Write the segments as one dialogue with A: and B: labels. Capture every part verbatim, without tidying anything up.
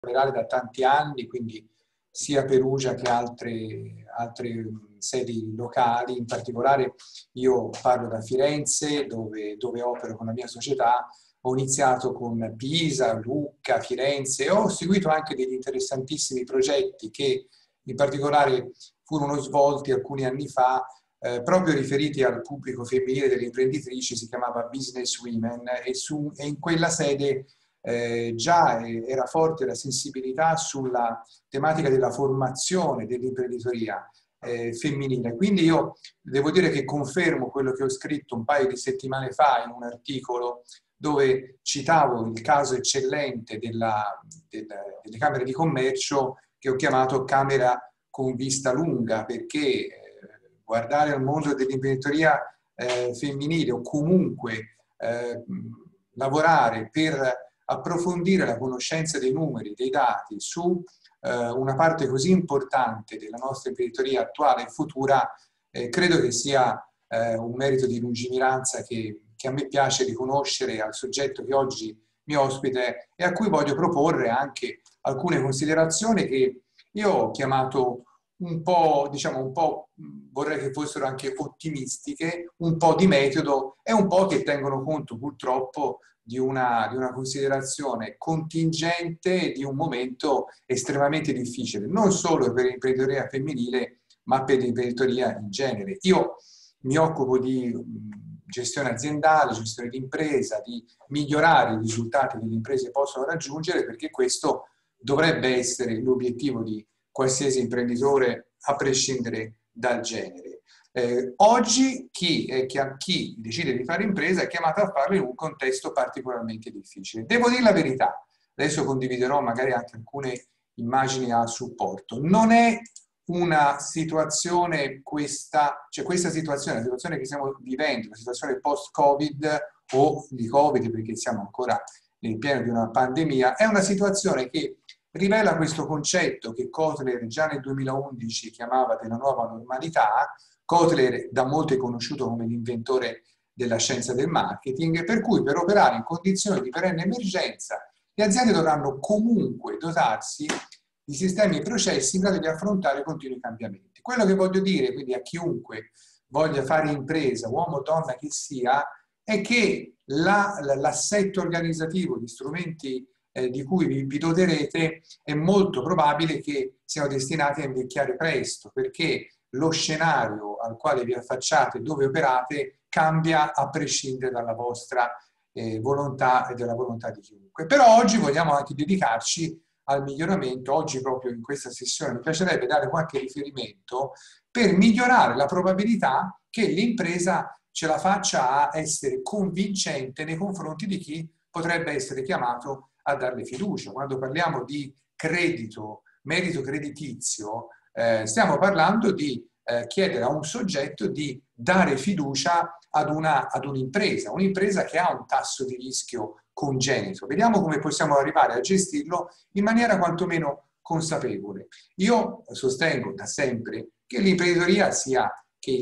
A: lavorare da tanti anni, quindi sia Perugia che altre, altre sedi locali. In particolare io parlo da Firenze, dove, dove opero con la mia società. Ho iniziato con Pisa, Lucca, Firenze, ho seguito anche degli interessantissimi progetti che in particolare furono svolti alcuni anni fa, eh, proprio riferiti al pubblico femminile delle imprenditrici. Si chiamava Business Women, e, su, e in quella sede eh, già era forte la sensibilità sulla tematica della formazione dell'imprenditoria eh, femminile. Quindi io devo dire che confermo quello che ho scritto un paio di settimane fa in un articolo dove citavo il caso eccellente della, della, delle camere di commercio, che ho chiamato camera con vista lunga, perché eh, guardare al mondo dell'imprenditoria eh, femminile, o comunque eh, lavorare per approfondire la conoscenza dei numeri, dei dati su eh, una parte così importante della nostra imprenditoria attuale e futura, eh, credo che sia eh, un merito di lungimiranza che, che a me piace riconoscere al soggetto che oggi mi ospita e a cui voglio proporre anche alcune considerazioni che io ho chiamato un po', diciamo, un po', vorrei che fossero anche ottimistiche, un po' di metodo e un po' che tengono conto purtroppo di una, di una considerazione contingente di un momento estremamente difficile, non solo per l'imprenditoria femminile, ma per l'imprenditoria in genere. Io mi occupo di gestione aziendale, gestione di impresa, di migliorare i risultati che le imprese possono raggiungere, perché questo dovrebbe essere l'obiettivo di qualsiasi imprenditore, a prescindere dal genere. Eh, oggi chi, eh, chi decide di fare impresa è chiamato a farlo in un contesto particolarmente difficile. Devo dire la verità, adesso condividerò magari anche alcune immagini a supporto. Non è una situazione questa, cioè questa situazione, la situazione che stiamo vivendo, la situazione post-Covid o di Covid, perché siamo ancora nel pieno di una pandemia, è una situazione che rivela questo concetto che Kotler già nel duemilaundici chiamava della nuova normalità. Kotler da molti è conosciuto come l'inventore della scienza del marketing, per cui per operare in condizioni di perenne emergenza le aziende dovranno comunque dotarsi di sistemi e processi in grado di affrontare continui cambiamenti. Quello che voglio dire quindi a chiunque voglia fare impresa, uomo o donna che sia, è che la, l'assetto organizzativo, gli strumenti eh, di cui vi, vi doterete, è molto probabile che siano destinati a invecchiare presto, perché lo scenario al quale vi affacciate e dove operate cambia a prescindere dalla vostra eh, volontà e dalla volontà di chiunque. Però oggi vogliamo anche dedicarci al miglioramento. Oggi proprio in questa sessione mi piacerebbe dare qualche riferimento per migliorare la probabilità che l'impresa ce la faccia a essere convincente nei confronti di chi potrebbe essere chiamato a darle fiducia. Quando parliamo di credito, merito creditizio, eh, stiamo parlando di eh, chiedere a un soggetto di dare fiducia ad una, ad un'impresa, un'impresa che ha un tasso di rischio congenito. Vediamo come possiamo arrivare a gestirlo in maniera quantomeno consapevole. Io sostengo da sempre che l'imprenditoria sia, che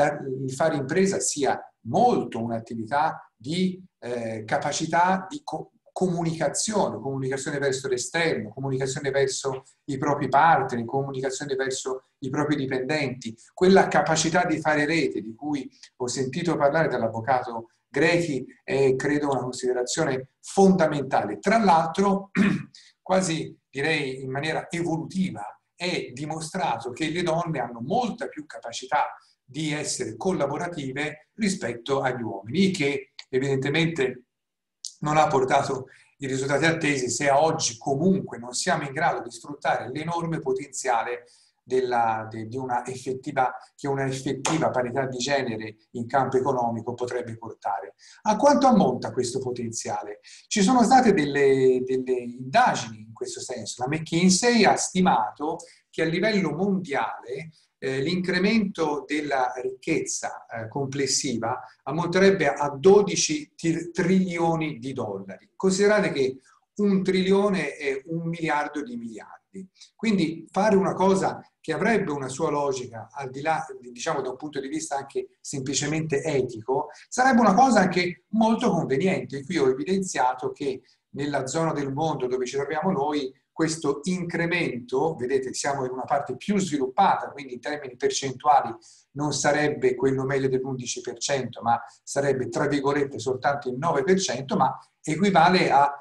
A: il fare impresa sia molto un'attività di eh, capacità di co comunicazione, comunicazione verso l'esterno, comunicazione verso i propri partner, comunicazione verso i propri dipendenti, quella capacità di fare rete di cui ho sentito parlare dall'avvocato Grechi è, credo, una considerazione fondamentale. Tra l'altro, quasi direi in maniera evolutiva, è dimostrato che le donne hanno molta più capacità di essere collaborative rispetto agli uomini, che evidentemente non ha portato i risultati attesi se a oggi comunque non siamo in grado di sfruttare l'enorme potenziale della, de, di una effettiva, che una effettiva parità di genere in campo economico potrebbe portare. A quanto ammonta questo potenziale? Ci sono state delle, delle indagini in questo senso. La McKinsey ha stimato che a livello mondiale eh, l'incremento della ricchezza eh, complessiva ammonterebbe a dodici trilioni di dollari. Considerate che un trilione è un miliardo di miliardi. Quindi fare una cosa che avrebbe una sua logica, al di là, diciamo, da un punto di vista anche semplicemente etico, sarebbe una cosa anche molto conveniente. Qui ho evidenziato che nella zona del mondo dove ci troviamo noi, questo incremento, vedete siamo in una parte più sviluppata, quindi in termini percentuali non sarebbe quello meglio dell'undici per cento, ma sarebbe tra virgolette soltanto il nove per cento, ma equivale a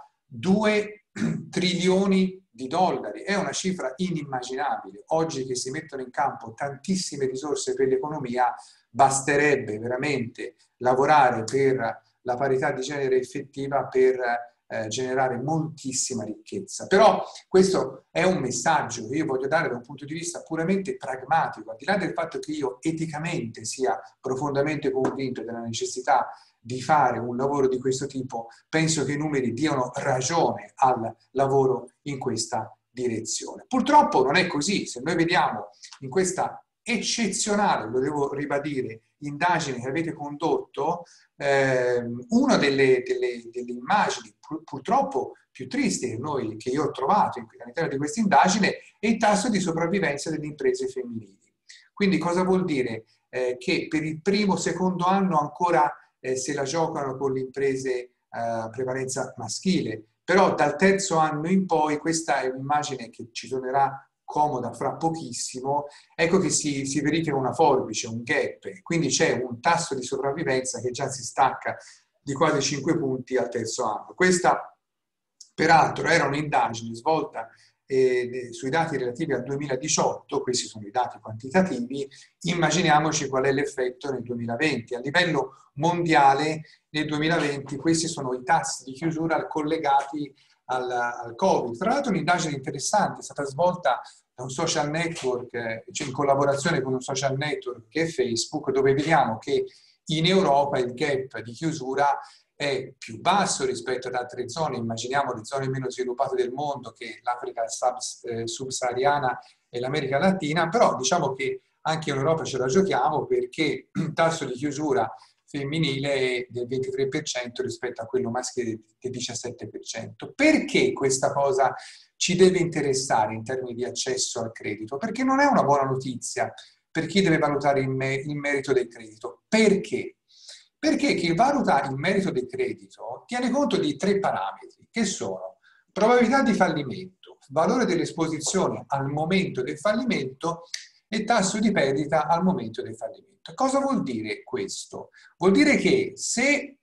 A: due trilioni di dollari. È una cifra inimmaginabile. Oggi che si mettono in campo tantissime risorse per l'economia, basterebbe veramente lavorare per la parità di genere effettiva per eh, generare moltissima ricchezza. Però questo è un messaggio che io voglio dare da un punto di vista puramente pragmatico, al di là del fatto che io eticamente sia profondamente convinto della necessità di fare un lavoro di questo tipo, penso che i numeri diano ragione al lavoro in questa direzione. Purtroppo non è così. Se noi vediamo in questa eccezionale, lo devo ribadire, indagine che avete condotto, eh, una delle, delle, delle immagini pur, purtroppo più tristi che, noi, che io ho trovato all'interno di questa indagine è il tasso di sopravvivenza delle imprese femminili. Quindi cosa vuol dire? Eh, che per il primo, secondo anno ancora eh, se la giocano con le imprese a prevalenza maschile, però dal terzo anno in poi, questa è un'immagine che ci tornerà comoda fra pochissimo, ecco che si, si verifica una forbice, un gap, quindi c'è un tasso di sopravvivenza che già si stacca di quasi cinque punti al terzo anno. Questa peraltro era un'indagine svolta eh, sui dati relativi al duemiladiciotto, questi sono i dati quantitativi, immaginiamoci qual è l'effetto nel duemilaventi. A livello mondiale nel duemilaventi questi sono i tassi di chiusura collegati al, al Covid. Tra l'altro un'indagine interessante è stata svolta da un social network, eh, cioè in collaborazione con un social network che è Facebook, dove vediamo che in Europa il gap di chiusura è più basso rispetto ad altre zone. Immaginiamo le zone meno sviluppate del mondo, che l'Africa subsahariana e l'America Latina, però diciamo che anche in Europa ce la giochiamo, perché il tasso di chiusura femminile è del ventitré per cento rispetto a quello maschile del diciassette per cento. Perché questa cosa ci deve interessare in termini di accesso al credito? Perché non è una buona notizia per chi deve valutare il, me il merito del credito. Perché? Perché chi valuta il merito del credito tiene conto di tre parametri, che sono probabilità di fallimento, valore dell'esposizione al momento del fallimento e tasso di perdita al momento del fallimento. Cosa vuol dire questo? Vuol dire che se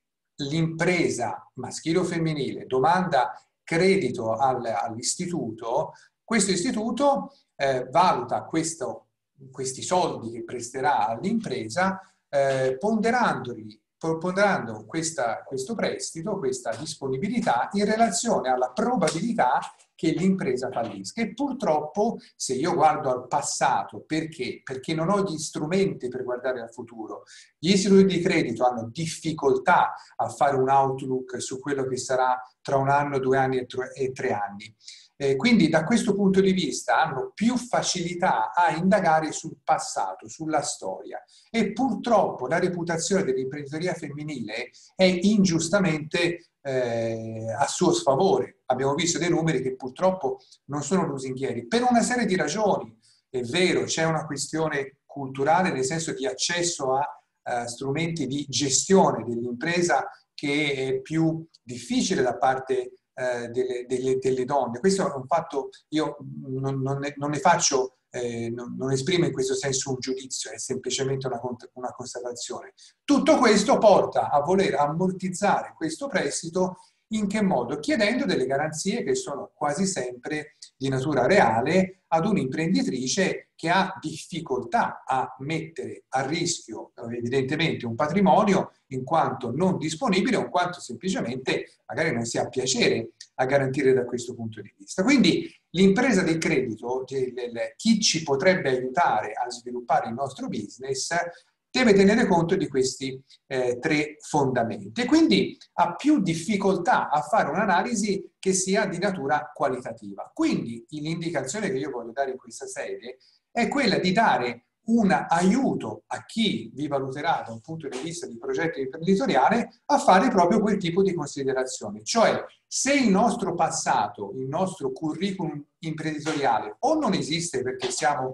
A: l'impresa maschile o femminile domanda credito al, all'istituto, questo istituto eh, valuta questo, questi soldi che presterà all'impresa eh, ponderandoli ponderando questa, questo prestito, questa disponibilità in relazione alla probabilità che l'impresa fallisca. E purtroppo, se io guardo al passato, perché? Perché non ho gli strumenti per guardare al futuro. Gli istituti di credito hanno difficoltà a fare un outlook su quello che sarà tra un anno, due anni e tre, e tre anni. Eh, quindi da questo punto di vista hanno più facilità a indagare sul passato, sulla storia, e purtroppo la reputazione dell'imprenditoria femminile è ingiustamente eh, a suo sfavore. Abbiamo visto dei numeri che purtroppo non sono lusinghieri per una serie di ragioni. È vero, c'è una questione culturale nel senso di accesso a uh, strumenti di gestione dell'impresa che è più difficile da parte Delle, delle, delle donne. Questo è un fatto, io non, non, ne, non ne faccio, eh, non, non esprimo in questo senso un giudizio, è semplicemente una, una constatazione. Tutto questo porta a voler ammortizzare questo prestito in che modo? Chiedendo delle garanzie che sono quasi sempre di natura reale ad un'imprenditrice che ha difficoltà a mettere a rischio evidentemente un patrimonio in quanto non disponibile o in quanto semplicemente magari non si ha piacere a garantire da questo punto di vista. Quindi l'impresa del credito, chi ci potrebbe aiutare a sviluppare il nostro business, deve tenere conto di questi eh, tre fondamenti e quindi ha più difficoltà a fare un'analisi che sia di natura qualitativa. Quindi l'indicazione che io voglio dare in questa sede è quella di dare un aiuto a chi vi valuterà da un punto di vista di progetto imprenditoriale a fare proprio quel tipo di considerazione. Cioè, se il nostro passato, il nostro curriculum imprenditoriale o non esiste perché siamo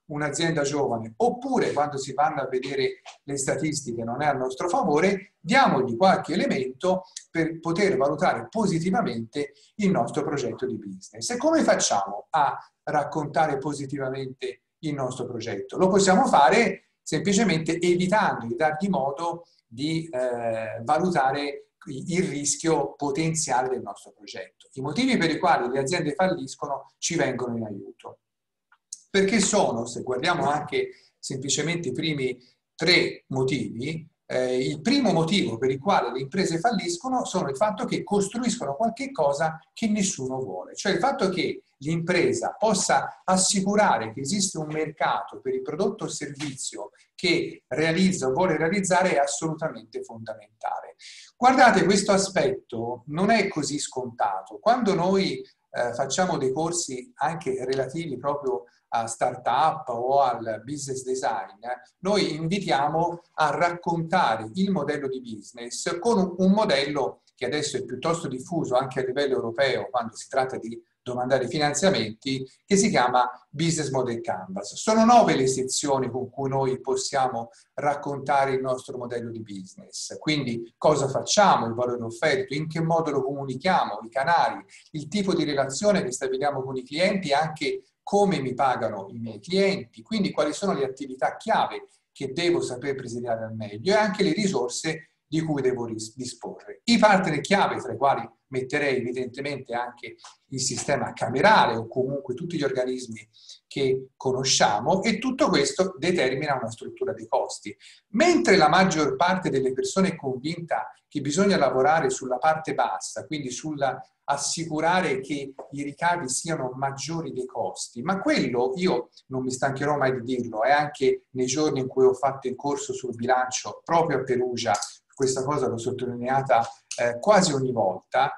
A: un'azienda giovane, oppure quando si vanno a vedere le statistiche non è a nostro favore, diamogli qualche elemento per poter valutare positivamente il nostro progetto di business. E come facciamo a raccontare positivamente il nostro progetto? Lo possiamo fare semplicemente evitando di dargli modo di eh, valutare il rischio potenziale del nostro progetto. I motivi per i quali le aziende falliscono ci vengono in aiuto. Perché sono, se guardiamo anche semplicemente i primi tre motivi, eh, il primo motivo per il quale le imprese falliscono sono il fatto che costruiscono qualche cosa che nessuno vuole. Cioè il fatto che l'impresa possa assicurare che esiste un mercato per il prodotto o servizio che realizza o vuole realizzare è assolutamente fondamentale. Guardate, questo aspetto non è così scontato. Quando noi eh, facciamo dei corsi anche relativi proprio a startup o al business design, noi invitiamo a raccontare il modello di business con un, un modello che adesso è piuttosto diffuso anche a livello europeo quando si tratta di domandare finanziamenti, che si chiama Business Model Canvas. Sono nove le sezioni con cui noi possiamo raccontare il nostro modello di business. Quindi cosa facciamo, il valore offerto, in che modo lo comunichiamo, i canali, il tipo di relazione che stabiliamo con i clienti e anche come mi pagano i miei clienti, quindi quali sono le attività chiave che devo saper presidiare al meglio e anche le risorse di cui devo disporre. I partner chiave, tra i quali metterei evidentemente anche il sistema camerale o comunque tutti gli organismi che conosciamo, e tutto questo determina una struttura dei costi. Mentre la maggior parte delle persone è convinta che bisogna lavorare sulla parte bassa, quindi sulla assicurare che i ricavi siano maggiori dei costi, ma quello io non mi stancherò mai di dirlo, è anche nei giorni in cui ho fatto il corso sul bilancio proprio a Perugia, questa cosa l'ho sottolineata eh, quasi ogni volta.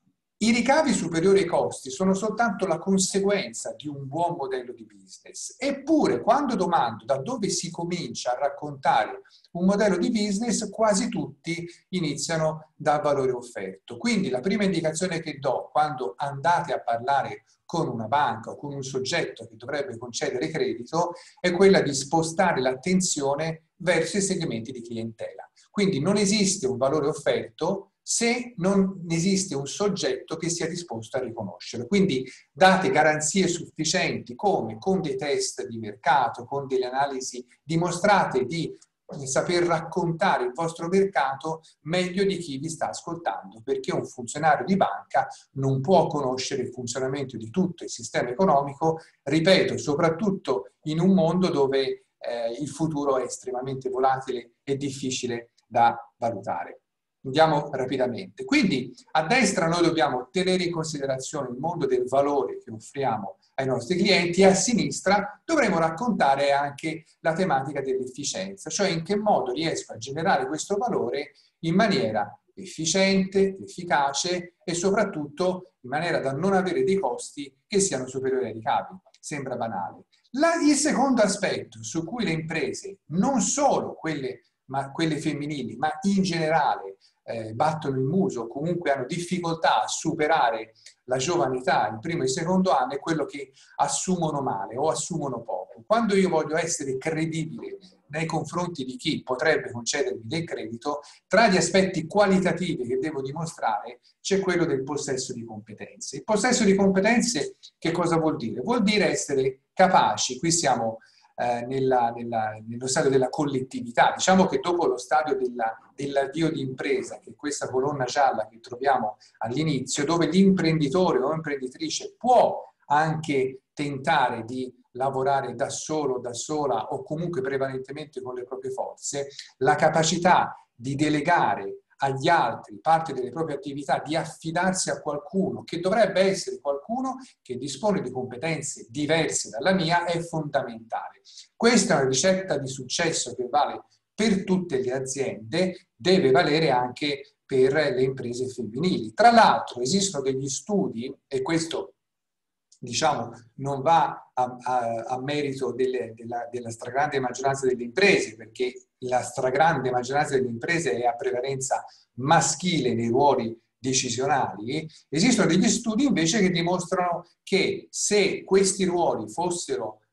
A: I ricavi superiori ai costi sono soltanto la conseguenza di un buon modello di business. Eppure, quando domando da dove si comincia a raccontare un modello di business, quasi tutti iniziano dal valore offerto. Quindi la prima indicazione che do quando andate a parlare con una banca o con un soggetto che dovrebbe concedere credito è quella di spostare l'attenzione verso i segmenti di clientela. Quindi non esiste un valore offerto se non esiste un soggetto che sia disposto a riconoscerlo. Quindi date garanzie sufficienti come con dei test di mercato, con delle analisi, dimostrate di saper raccontare il vostro mercato meglio di chi vi sta ascoltando, perché un funzionario di banca non può conoscere il funzionamento di tutto il sistema economico, ripeto, soprattutto in un mondo dove eh, il futuro è estremamente volatile e difficile da valutare. Andiamo rapidamente. Quindi a destra noi dobbiamo tenere in considerazione il mondo del valore che offriamo ai nostri clienti e a sinistra dovremo raccontare anche la tematica dell'efficienza, cioè in che modo riesco a generare questo valore in maniera efficiente, efficace e soprattutto in maniera da non avere dei costi che siano superiori ai ricavi. Sembra banale. La, il secondo aspetto su cui le imprese, non solo quelle, ma quelle femminili, ma in generale, Eh, battono il muso, comunque hanno difficoltà a superare la giovane età, il primo e il secondo anno, è quello che assumono male o assumono poco. Quando io voglio essere credibile nei confronti di chi potrebbe concedermi del credito, tra gli aspetti qualitativi che devo dimostrare c'è quello del possesso di competenze. Il possesso di competenze che cosa vuol dire? Vuol dire essere capaci, qui siamo Eh, nella, nella, nello stadio della collettività. Diciamo che dopo lo stadio dell'avvio di impresa, che è questa colonna gialla che troviamo all'inizio, dove l'imprenditore o imprenditrice può anche tentare di lavorare da solo, da sola o comunque prevalentemente con le proprie forze, la capacità di delegare agli altri parte delle proprie attività, di affidarsi a qualcuno che dovrebbe essere qualcuno che dispone di competenze diverse dalla mia è fondamentale. Questa è una ricetta di successo che vale per tutte le aziende, deve valere anche per le imprese femminili. Tra l'altro esistono degli studi, e questo diciamo non va a, a, a merito delle, della, della stragrande maggioranza delle imprese, perché la stragrande maggioranza delle imprese è a prevalenza maschile nei ruoli decisionali. Esistono degli studi invece che dimostrano che se questi ruoli fossero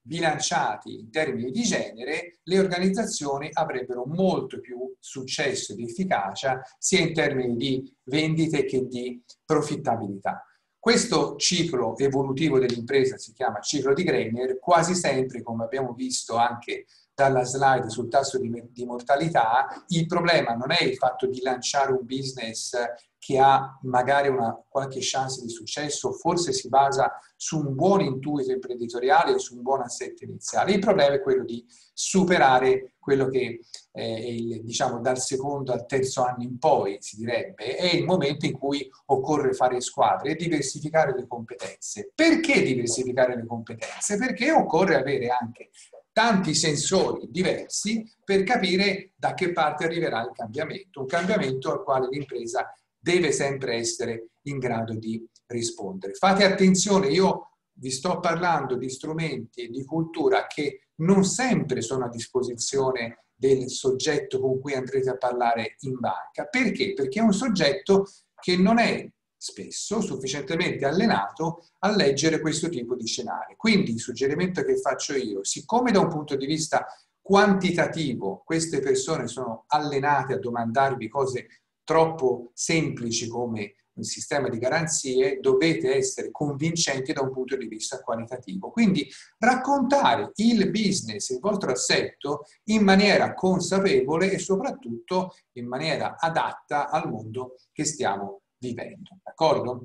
A: bilanciati in termini di genere, le organizzazioni avrebbero molto più successo ed efficacia sia in termini di vendite che di profittabilità. Questo ciclo evolutivo dell'impresa si chiama ciclo di Greiner, quasi sempre, come abbiamo visto anche dalla slide sul tasso di, di mortalità, il problema non è il fatto di lanciare un business che ha magari una qualche chance di successo, forse si basa su un buon intuito imprenditoriale o su un buon assetto iniziale. Il problema è quello di superare quello che è il, diciamo, dal secondo al terzo anno in poi, si direbbe, è il momento in cui occorre fare squadre e diversificare le competenze. Perché diversificare le competenze? Perché occorre avere anche tanti sensori diversi per capire da che parte arriverà il cambiamento, un cambiamento al quale l'impresa deve sempre essere in grado di rispondere. Fate attenzione, io vi sto parlando di strumenti e di cultura che non sempre sono a disposizione del soggetto con cui andrete a parlare in banca. Perché? Perché è un soggetto che non è spesso sufficientemente allenato a leggere questo tipo di scenari. Quindi il suggerimento che faccio io, siccome da un punto di vista quantitativo queste persone sono allenate a domandarvi cose troppo semplici come un sistema di garanzie, dovete essere convincenti da un punto di vista qualitativo. Quindi raccontare il business, il vostro assetto, in maniera consapevole e soprattutto in maniera adatta al mondo che stiamo vivendo. D'accordo?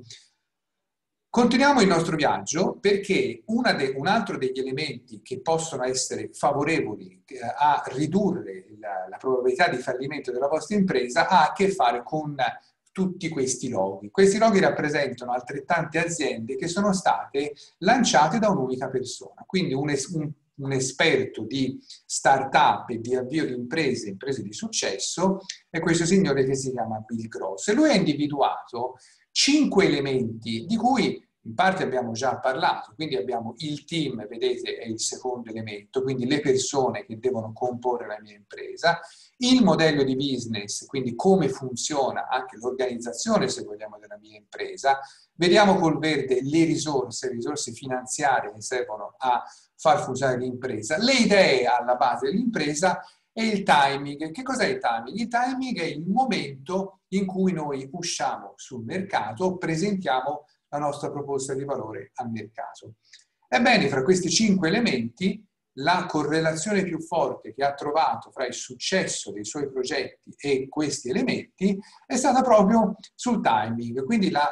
A: Continuiamo il nostro viaggio perché una de, un altro degli elementi che possono essere favorevoli eh, a ridurre la, la probabilità di fallimento della vostra impresa ha a che fare con tutti questi loghi. Questi loghi rappresentano altrettante aziende che sono state lanciate da un'unica persona, quindi un, es, un, un esperto di start-up e di avvio di imprese, imprese di successo, è questo signore che si chiama Bill Gross. E lui ha individuato cinque elementi di cui in parte abbiamo già parlato, quindi abbiamo il team, vedete, è il secondo elemento, quindi le persone che devono comporre la mia impresa, il modello di business, quindi come funziona anche l'organizzazione, se vogliamo, della mia impresa, vediamo col verde le risorse, le risorse finanziarie che servono a far funzionare l'impresa, le idee alla base dell'impresa e il timing. Che cos'è il timing? Il timing è il momento in cui noi usciamo sul mercato, presentiamo la nostra proposta di valore al mercato. Ebbene, fra questi cinque elementi, la correlazione più forte che ha trovato fra il successo dei suoi progetti e questi elementi è stata proprio sul timing. Quindi la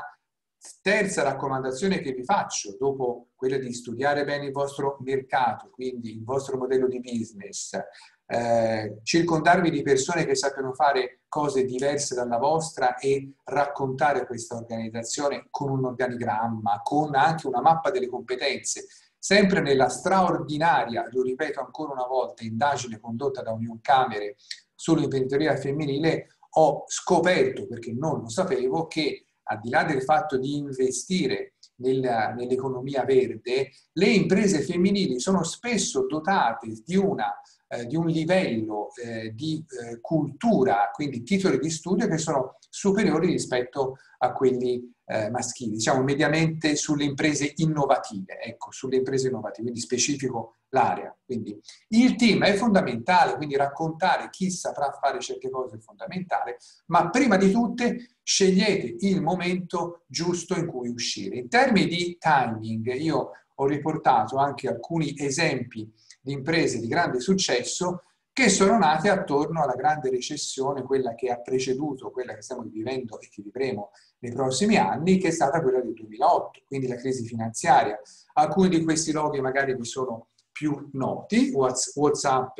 A: terza raccomandazione che vi faccio, dopo quella di studiare bene il vostro mercato, quindi il vostro modello di business, eh, circondarvi di persone che sappiano fare cose diverse dalla vostra e raccontare questa organizzazione con un organigramma, con anche una mappa delle competenze, sempre nella straordinaria, lo ripeto ancora una volta, indagine condotta da Union Camere sull'imprenditoria femminile, ho scoperto, perché non lo sapevo, che al di là del fatto di investire nell'economia verde, le imprese femminili sono spesso dotate di, una, eh, di un livello eh, di eh, cultura, quindi titoli di studio che sono superiori rispetto a quelli eh, maschili, diciamo mediamente sulle imprese innovative, ecco, sulle imprese innovative, quindi specifico l'area. Quindi il team è fondamentale, quindi raccontare chi saprà fare certe cose è fondamentale, ma prima di tutte scegliete il momento giusto in cui uscire. In termini di timing, io ho riportato anche alcuni esempi di imprese di grande successo che sono nate attorno alla grande recessione, quella che ha preceduto quella che stiamo vivendo e che vivremo nei prossimi anni, che è stata quella del duemilaotto, quindi la crisi finanziaria. Alcuni di questi loghi magari vi sono più noti. WhatsApp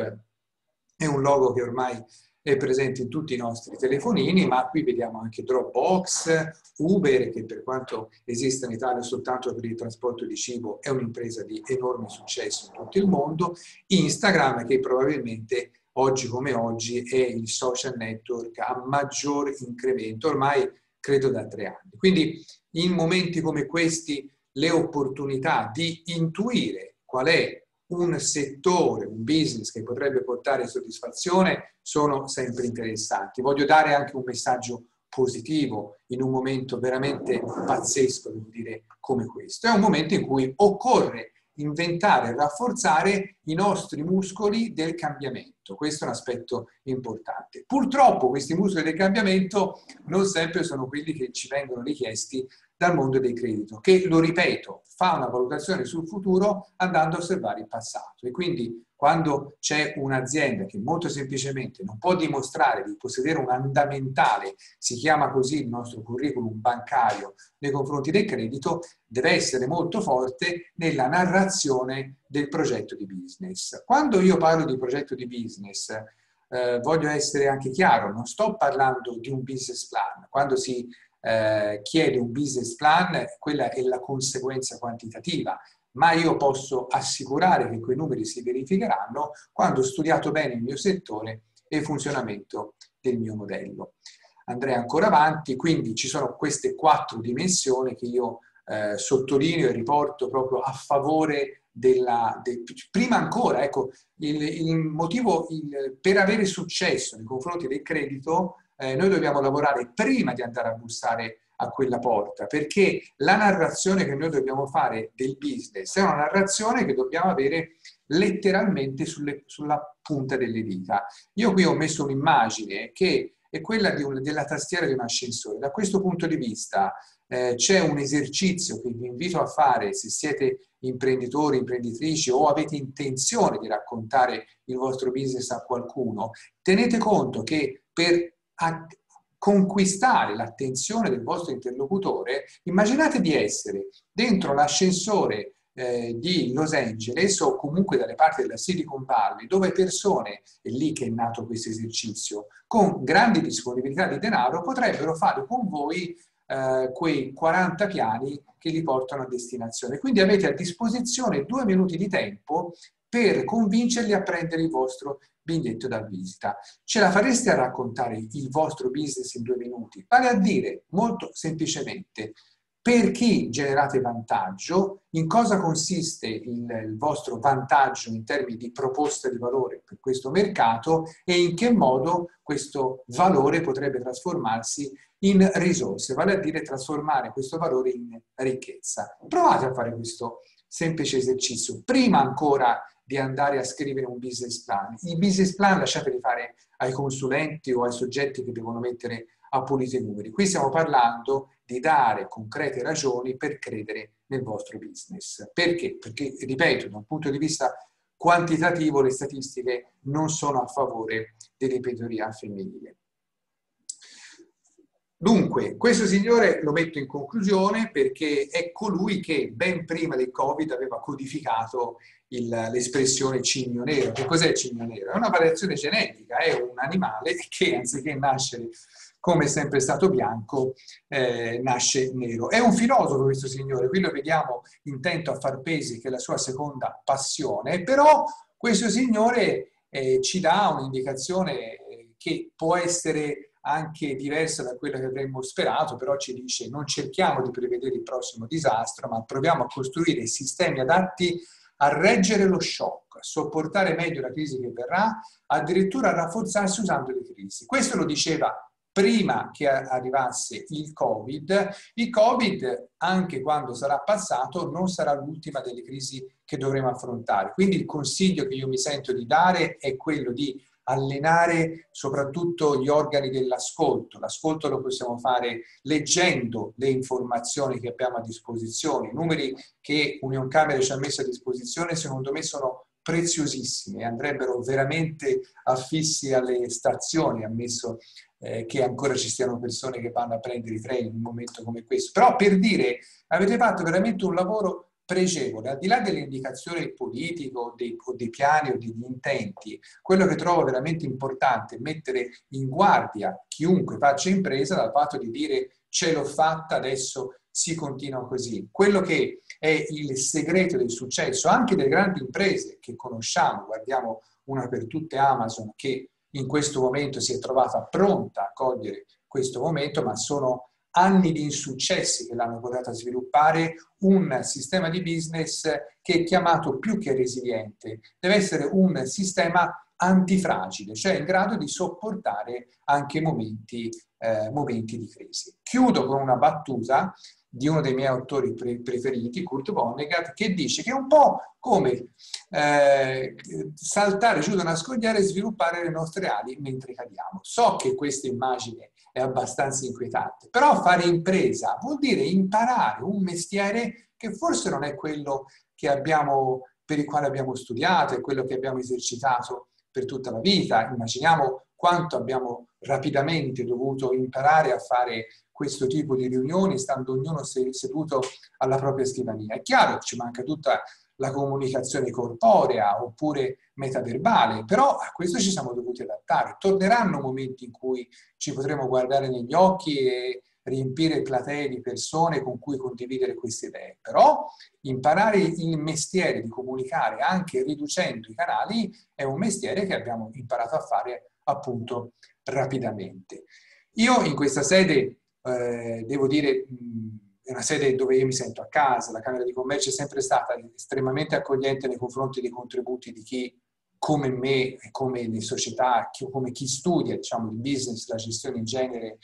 A: è un logo che ormai è presente in tutti i nostri telefonini, ma qui vediamo anche Dropbox, Uber, che per quanto esista in Italia soltanto per il trasporto di cibo è un'impresa di enorme successo in tutto il mondo, Instagram, che probabilmente oggi come oggi è il social network a maggior incremento, ormai credo da tre anni. Quindi in momenti come questi le opportunità di intuire qual è un settore, un business che potrebbe portare soddisfazione sono sempre interessanti. Voglio dare anche un messaggio positivo in un momento veramente pazzesco, devo dire, come questo. È un momento in cui occorre inventare e rafforzare i nostri muscoli del cambiamento. Questo è un aspetto importante. Purtroppo questi muscoli del cambiamento non sempre sono quelli che ci vengono richiesti dal mondo del credito, che, lo ripeto, fa una valutazione sul futuro andando a osservare il passato. E quindi quando c'è un'azienda che molto semplicemente non può dimostrare di possedere un andamentale, si chiama così il nostro curriculum bancario nei confronti del credito, deve essere molto forte nella narrazione del progetto di business. Quando io parlo di progetto di business, eh, voglio essere anche chiaro, non sto parlando di un business plan. Quando si eh, chiede un business plan, quella è la conseguenza quantitativa, ma io posso assicurare che quei numeri si verificheranno quando ho studiato bene il mio settore e il funzionamento del mio modello. Andrei ancora avanti, quindi ci sono queste quattro dimensioni che io eh, sottolineo e riporto proprio a favore della... De, prima ancora, ecco, il, il motivo il, per avere successo nei confronti del credito, eh, noi dobbiamo lavorare prima di andare a bussare a quella porta, perché la narrazione che noi dobbiamo fare del business è una narrazione che dobbiamo avere letteralmente sulle, sulla punta delle dita. Io qui ho messo un'immagine che è quella di un, della tastiera di un ascensore. Da questo punto di vista eh, c'è un esercizio che vi invito a fare se siete imprenditori, imprenditrici o avete intenzione di raccontare il vostro business a qualcuno. Tenete conto che per conquistare l'attenzione del vostro interlocutore, immaginate di essere dentro l'ascensore eh, di Los Angeles o comunque dalle parti della Silicon Valley, dove persone, è lì che è nato questo esercizio, con grandi disponibilità di denaro potrebbero fare con voi eh, quei quaranta piani che li portano a destinazione. Quindi avete a disposizione due minuti di tempo per convincerli a prendere il vostro biglietto da visita. Ce la fareste a raccontare il vostro business in due minuti? Vale a dire, molto semplicemente, per chi generate vantaggio, in cosa consiste il, il vostro vantaggio in termini di proposta di valore per questo mercato e in che modo questo valore potrebbe trasformarsi in risorse, vale a dire trasformare questo valore in ricchezza. Provate a fare questo semplice esercizio, prima ancora di andare a scrivere un business plan. I business plan lasciateli fare ai consulenti o ai soggetti che devono mettere a pulito i numeri. Qui stiamo parlando di dare concrete ragioni per credere nel vostro business. Perché? Perché, ripeto, da un punto di vista quantitativo le statistiche non sono a favore dell'imprenditoria femminile. Dunque, questo signore lo metto in conclusione perché è colui che ben prima del Covid aveva codificato l'espressione cigno nero. Che cos'è il cigno nero? È una variazione genetica, è un animale che anziché nascere come è sempre stato bianco, eh, nasce nero. È un filosofo questo signore, qui lo vediamo intento a far pesi, che è la sua seconda passione, però questo signore eh, ci dà un'indicazione che può essere anche diversa da quella che avremmo sperato, però ci dice: non cerchiamo di prevedere il prossimo disastro, ma proviamo a costruire sistemi adatti a reggere lo shock, a sopportare meglio la crisi che verrà, addirittura a rafforzarsi usando le crisi. Questo lo diceva prima che arrivasse il Covid. Il Covid, anche quando sarà passato, non sarà l'ultima delle crisi che dovremo affrontare. Quindi il consiglio che io mi sento di dare è quello di allenare soprattutto gli organi dell'ascolto. L'ascolto lo possiamo fare leggendo le informazioni che abbiamo a disposizione. I numeri che Unioncamere ci ha messo a disposizione secondo me sono preziosissimi e andrebbero veramente affissi alle stazioni, ammesso eh, che ancora ci siano persone che vanno a prendere i treni in un momento come questo. Però per dire, avete fatto veramente un lavoro pregevole, al di là delle indicazioni politiche o dei, o dei piani o degli intenti. Quello che trovo veramente importante è mettere in guardia chiunque faccia impresa dal fatto di dire: ce l'ho fatta, adesso si continua così. Quello che è il segreto del successo anche delle grandi imprese che conosciamo, guardiamo una per tutte Amazon, che in questo momento si è trovata pronta a cogliere questo momento, ma sono anni di insuccessi che l'hanno portata a sviluppare un sistema di business che è chiamato più che resiliente, deve essere un sistema antifragile, cioè in grado di sopportare anche momenti, eh, momenti di crisi. Chiudo con una battuta. di uno dei miei autori pre preferiti, Kurt Vonnegut, che dice che è un po' come eh, saltare giù da una scogliera e sviluppare le nostre ali mentre cadiamo. So che questa immagine è abbastanza inquietante, però fare impresa vuol dire imparare un mestiere che forse non è quello che abbiamo, per il quale abbiamo studiato, è quello che abbiamo esercitato per tutta la vita. Immaginiamo quanto abbiamo rapidamente dovuto imparare a fare questo tipo di riunioni, stando ognuno seduto alla propria scrivania. È chiaro che ci manca tutta la comunicazione corporea oppure metaverbale, però a questo ci siamo dovuti adattare. Torneranno momenti in cui ci potremo guardare negli occhi e riempire platee di persone con cui condividere queste idee, però imparare il mestiere di comunicare anche riducendo i canali è un mestiere che abbiamo imparato a fare appunto rapidamente. Io in questa sede eh, devo dire mh, è una sede dove io mi sento a casa, la Camera di Commercio è sempre stata estremamente accogliente nei confronti dei contributi di chi come me e come le società, come chi studia diciamo il business, la gestione in genere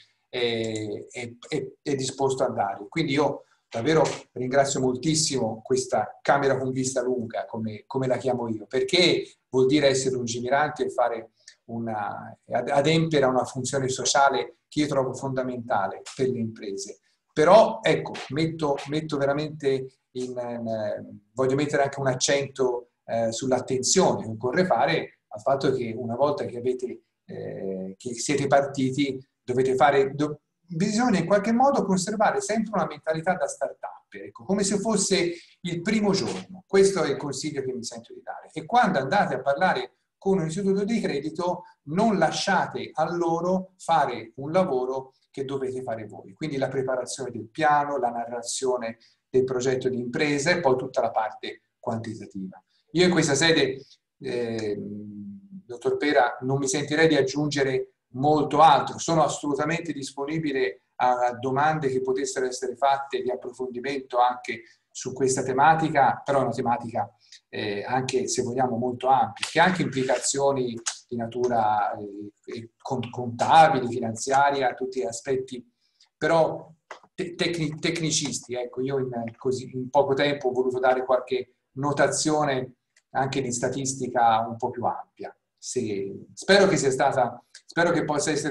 A: è, è, è, è disposto a dare. Quindi io davvero ringrazio moltissimo questa Camera con vista lunga, come, come la chiamo io, perché vuol dire essere lungimiranti e fare una, adempiere a una funzione sociale che io trovo fondamentale per le imprese. Però ecco, metto, metto veramente in, in, voglio mettere anche un accento eh, sull'attenzione che occorre fare al fatto che una volta che avete eh, che siete partiti dovete fare, do, bisogna in qualche modo conservare sempre una mentalità da start-up, ecco, come se fosse il primo giorno. Questo è il consiglio che mi sento di dare. E quando andate a parlare con un istituto di credito, non lasciate a loro fare un lavoro che dovete fare voi. Quindi la preparazione del piano, la narrazione del progetto di impresa e poi tutta la parte quantitativa. Io in questa sede, eh, dottor Pera, non mi sentirei di aggiungere molto altro. Sono assolutamente disponibile a domande che potessero essere fatte di approfondimento anche su questa tematica, però è una tematica eh, anche, se vogliamo, molto ampia, che ha anche implicazioni di natura eh, contabili, finanziaria, tutti gli aspetti, però te tecni tecnicisti. Ecco, io in, così, in poco tempo ho voluto dare qualche notazione anche di statistica un po' più ampia. Se, spero che sia stata, spero che possa essere